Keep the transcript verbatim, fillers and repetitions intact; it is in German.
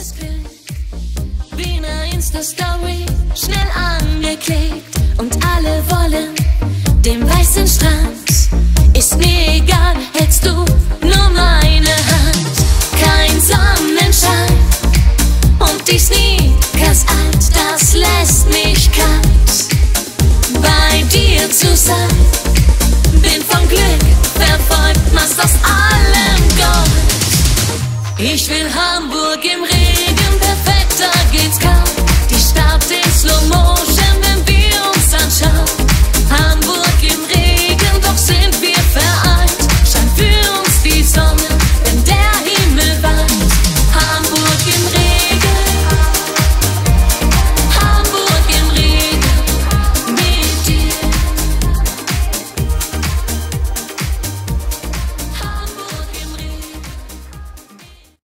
echtes Glück. Wie eine Insta-Story, schnell angeklickt. Und alle wollen den weißen Strand. Ist mir egal, hältst du nur meine Hand. Kein Sonnenschein und die Sneakers alt, das lässt mich kalt. Bei dir zu sein, bin vom Glück verfolgt, machst aus allem Gold. Ich will Hamburg im Regen, perfekt, da geht's kalt.